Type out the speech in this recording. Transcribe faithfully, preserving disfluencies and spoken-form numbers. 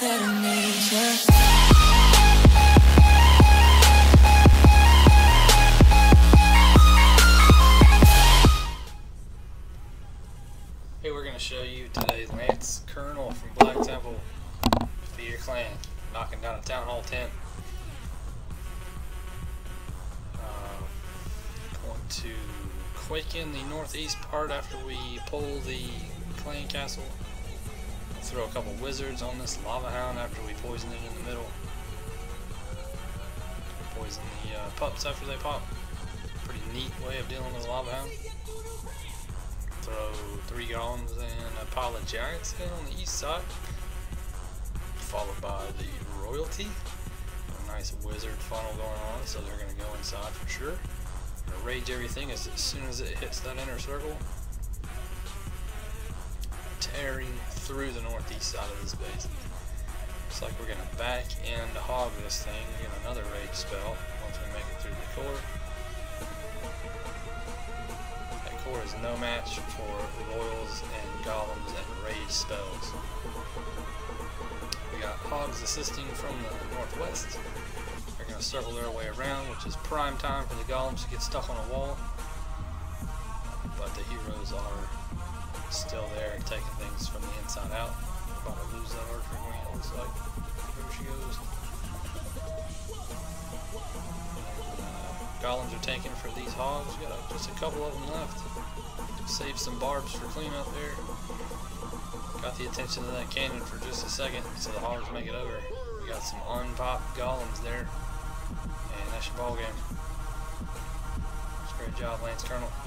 Hey, we're going to show you today's Lance Colonel from Black Temple. Defeat your clan, knocking down a Town Hall ten. Uh, going to quake in the northeast part after we pull the clan castle. Throw a couple wizards on this lava hound after we poison it in the middle. Poison the uh, pups after they pop. Pretty neat way of dealing with a lava hound. Throw three golems and a pile of giants in on the east side, followed by the royalty. A nice wizard funnel going on, so they're going to go inside for sure. Gonna rage everything as, as soon as it hits that inner circle, tearing through the northeast side of this base. Looks like we're going to back and hog this thing. We get another rage spell once we make it through the core. Core is no match for royals and golems and rage spells. We got hogs assisting from the northwest. They're going to circle their way around, which is prime time for the golems to get stuck on a wall. But the heroes are still there, taking things from the inside out. We're about to lose that archer queen, it looks like. There she goes. Golems are taken for these hogs. We got just a couple of them left. Save some barbs for cleanup there. Got the attention of that cannon for just a second, so the hogs make it over. We got some unpopped golems there, and that's your ball game. Great job, Lance Colonel.